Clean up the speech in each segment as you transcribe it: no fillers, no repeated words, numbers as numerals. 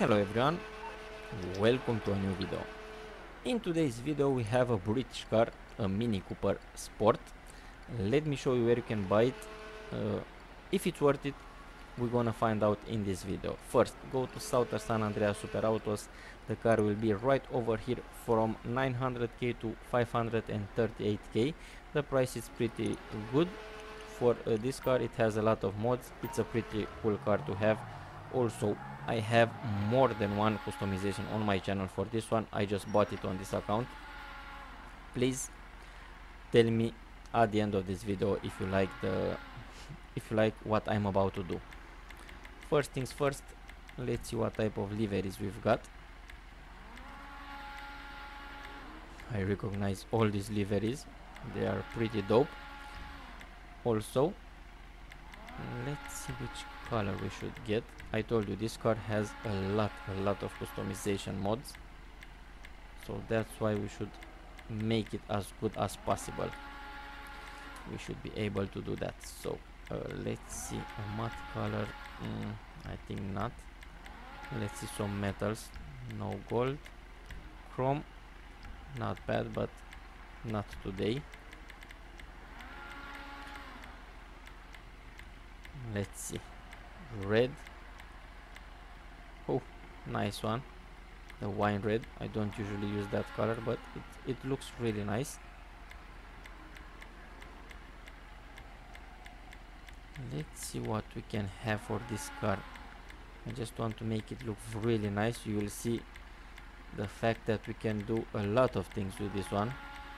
Hello everyone, welcome to a new video. In today's video we have a British car, a Mini Cooper Sport. Let me show you where you can buy it. If it's worth it, we're gonna find out in this video. First, go to Southern San Andreas Super Autos. The car will be right over here from 900k to 538k. The price is pretty good. For this car it has a lot of mods. It's a pretty cool car to have. Also, I have more than one customization on my channel for this one. I just bought it on this account. Please tell me at the end of this video if you like what I'm about to do. First things first, let's see what type of liveries we've got. I recognize all these liveries, they are pretty dope. Also, let's see which color we should get. I told you this car has a lot of customization mods, so that's why we should make it as good as possible. We should be able to do that. So let's see, a matte color, I think not. Let's see some metals. No gold. Chrome, not bad, but not today. Let's see, red. Oh, nice one, the wine red. I don't usually use that color, but it looks really nice. Let's see what we can have for this car. I just want to make it look really nice. You will see the fact that we can do a lot of things with this one.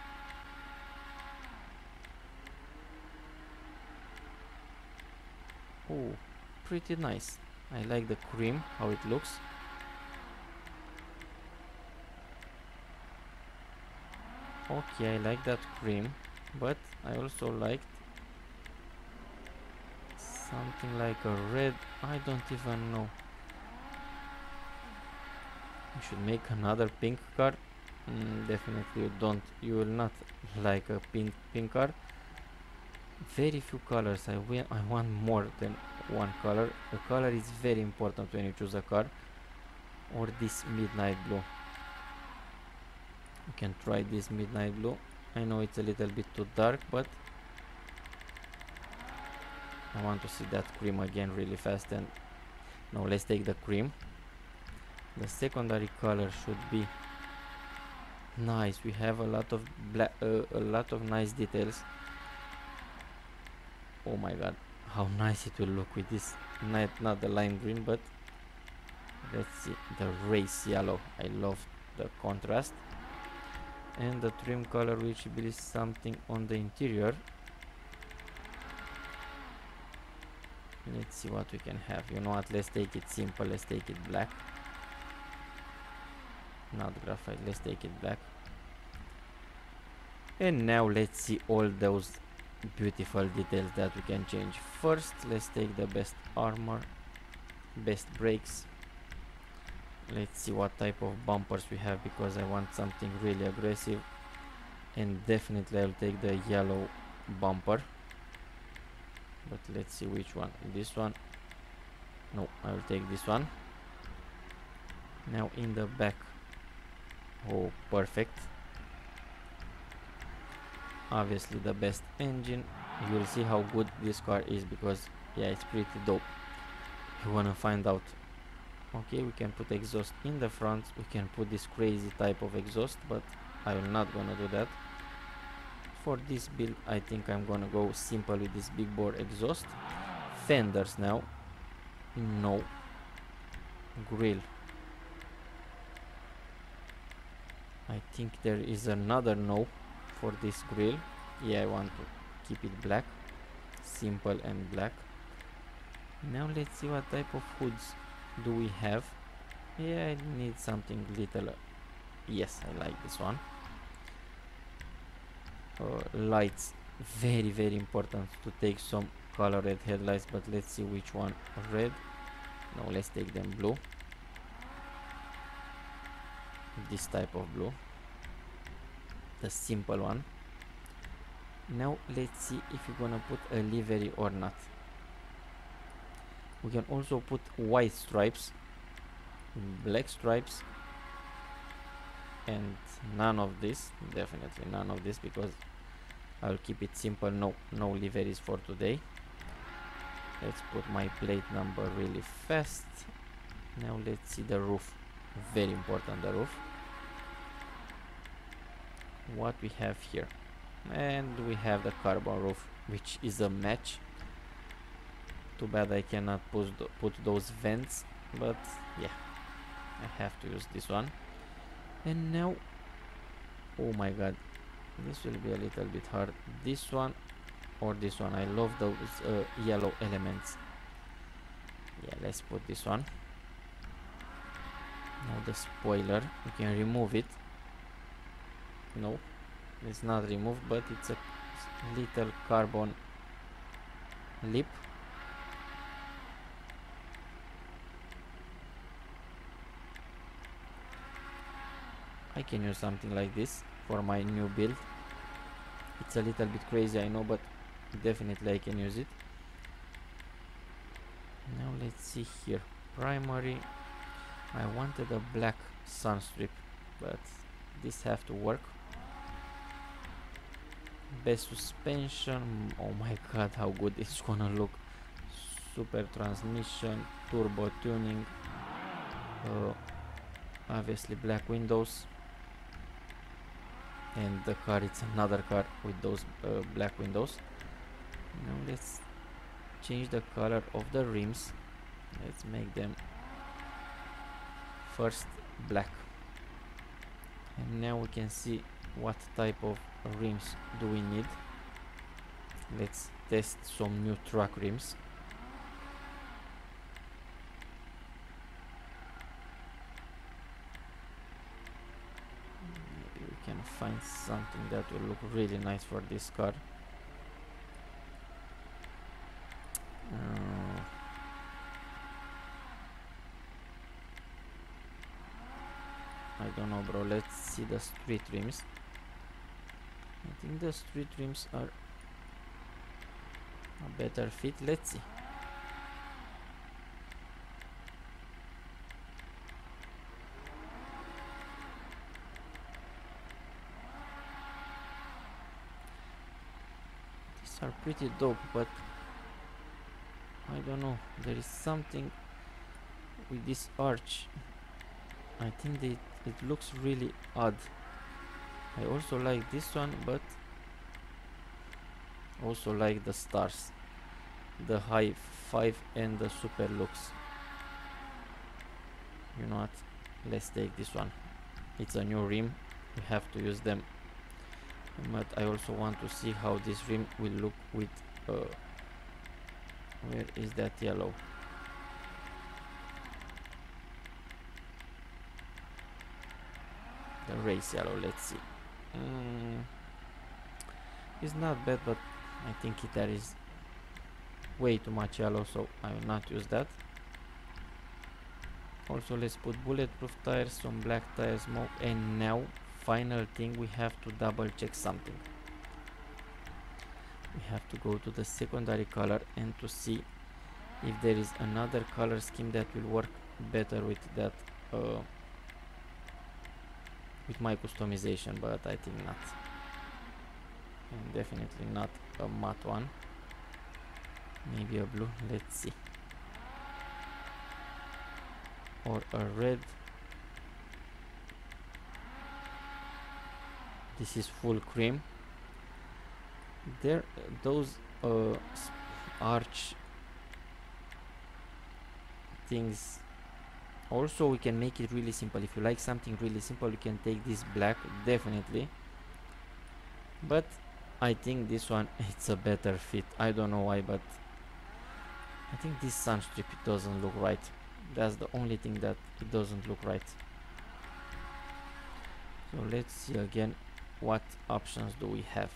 Oh, pretty nice. I like the cream, how it looks. Okay, I like that cream, but I also liked something like a red. I don't even know. We should make another pink car. Definitely you will not like a pink car. Very few colors. I want more than one color. The color is very important when you choose a car. Or this midnight blue. You can try this midnight blue. I know it's a little bit too dark, but I want to see that cream again really fast. And no, let's take the cream. The secondary color should be nice. We have a lot of black, a lot of nice details. Oh my god, how nice it will look with this. Not the lime green, but let's see, the race yellow. I love the contrast. And the trim color, which will be something on the interior. Let's see what we can have. You know what, let's take it simple. Let's take it black. Not graphite, let's take it black. And now let's see all those beautiful details that we can change. First, let's take the best armor, best brakes. Let's see what type of bumpers we have, because I want something really aggressive. And definitely I'll take the yellow bumper, but let's see which one. This one? No, I will take this one. Now in the back. Oh, perfect. Obviously the best engine. You will see how good this car is, because yeah, it's pretty dope. You wanna find out. Okay, we can put exhaust in the front. We can put this crazy type of exhaust, but I will not gonna do that. For this build, I think I'm gonna go simple with this big bore exhaust. Fenders now. No. Grill. I think there is another no for this grill. Yeah, I want to keep it black. Simple and black. Now let's see what type of hoods do we have. Yeah, I need something little. Yes, I like this one. Lights, very important to take some colored headlights, but let's see which one. Red. No, let's take them blue. This type of blue, the simple one. Now let's see if you're gonna put a livery or not. We can also put white stripes. black stripes, and none of this, definitely none of this, because I'll keep it simple. No liveries for today. Let's put my plate number really fast. Now let's see the roof. Very important, the roof. What we have here, and we have the carbon roof, which is a match. Too bad I cannot put those vents, but yeah, I have to use this one. And now, oh my god, this will be a little bit hard. This one or this one. I love those yellow elements. Yeah, let's put this one. Now the spoiler, you can remove it. No, it's not removed, but it's a little carbon lip. I can use something like this for my new build. It's a little bit crazy, I know, but definitely I can use it. Now let's see here. Primary, I wanted a black sun strip, but this have to work. Best suspension, oh my god, how good it's gonna look. Super transmission, turbo tuning, obviously black windows, and the car, it's another car with those black windows. Now let's change the color of the rims. Let's make them first black, and now we can see what type of rims do we need. Let's test some new truck rims. Maybe we can find something that will look really nice for this car. I don't know, bro. Let's see the street rims. I think the street rims are a better fit. Let's see. These are pretty dope, but I don't know. There is something with this arch. I think it looks really odd. I also like this one, but also like the stars, the high 5 and the super lux. You know what, let's take this one. It's a new rim, we have to use them, but I also want to see how this rim will look with where is that yellow? The race yellow, let's see. It's not bad, but I think there is way too much yellow, so I will not use that. Also, let's put bulletproof tires, some black tires, smoke, and now final thing, we have to double check something. We have to go to the secondary color and to see if there is another color scheme that will work better with that with my customization, but I think not, and definitely not a matte one. Maybe a blue, let's see, or a red. This is full cream. There, those arch things. Also, we can make it really simple. If you like something really simple, you can take this black, definitely. But I think this one, it's a better fit. I don't know why, but I think this sun strip, it doesn't look right. That's the only thing that it doesn't look right. So let's see again what options do we have.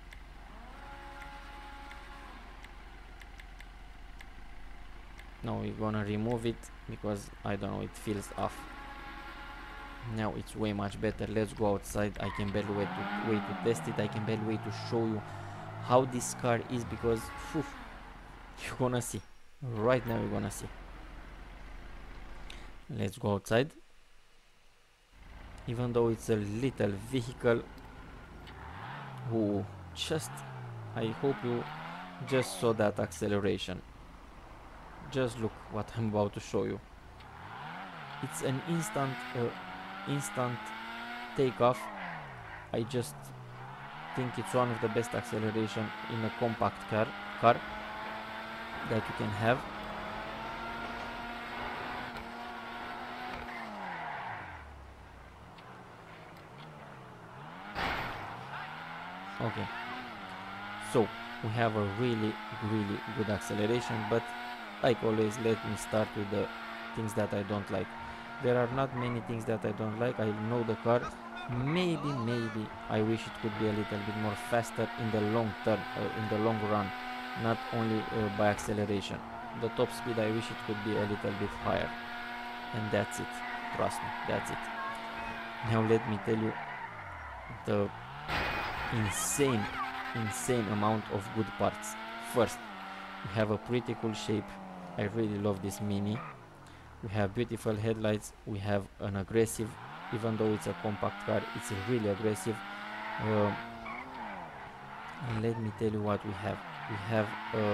Now we're gonna remove it because I don't know, it feels off. Now it's way much better. Let's go outside. I can barely wait to test it. I can barely wait to show you how this car is, because you're gonna see right now. You're gonna see. Let's go outside. Even though it's a little vehicle, ooh, just, I hope you just saw that acceleration. Just look what I'm about to show you. It's an instant takeoff. I just think it's one of the best acceleration in a compact car that you can have. Okay, so we have a really good acceleration, but like always, let me start with the things that I don't like. There are not many things that I don't like. I know the car. Maybe I wish it could be a little bit more faster in the long term, in the long run, not only by acceleration. The top speed, I wish it could be a little bit higher, and that's it. Trust me, that's it. Now let me tell you the insane amount of good parts. First, we have a pretty cool shape. I really love this Mini. We have beautiful headlights. We have an aggressive, even though it's a compact car, it's really aggressive. And let me tell you what we have. We have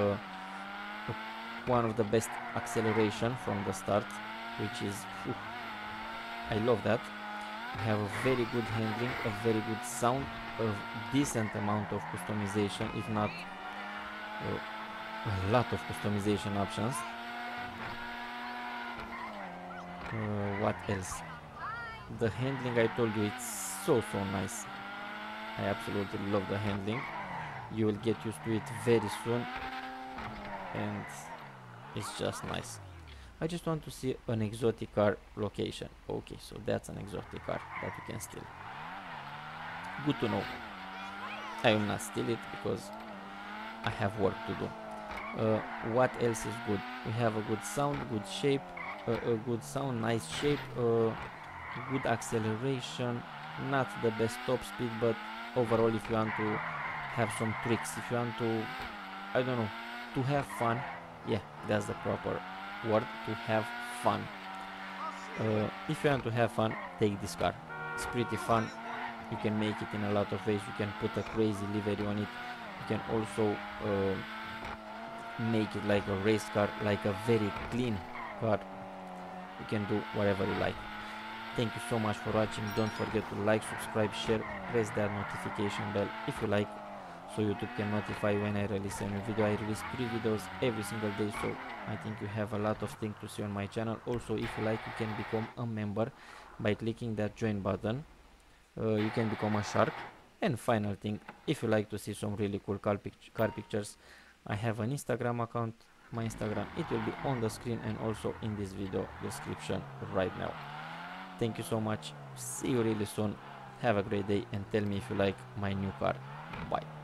one of the best acceleration from the start, which is, I love that. We have a very good handling, a very good sound, a decent amount of customization, if not a lot of customization options. What else? The handling, I told you, it's so nice. I absolutely love the handling. You will get used to it very soon, and it's just nice. I just want to see an exotic car location. Okay, so that's an exotic car that we can steal. Good to know. I will not steal it because I have work to do. What else is good? We have a good sound, good shape, a good sound, nice shape, good acceleration, not the best top speed, but overall, if you want to have some tricks, if you want to, I don't know, to have fun, yeah, that's the proper word, to have fun. If you want to have fun, take this car. It's pretty fun. You can make it in a lot of ways. You can put a crazy livery on it. You can also make it like a race car, like a very clean car. You can do whatever you like. Thank you so much for watching. Don't forget to like, subscribe, share, press that notification bell if you like, so YouTube can notify when I release a new video. I release 3 videos every single day, so I think you have a lot of things to see on my channel. Also, if you like, you can become a member by clicking that join button. You can become a shark. And final thing, if you like to see some really cool car pictures, I have an Instagram account. My Instagram, it will be on the screen and also in this video description right now. Thank you so much. See you really soon. Have a great day and tell me if you like my new car. Bye.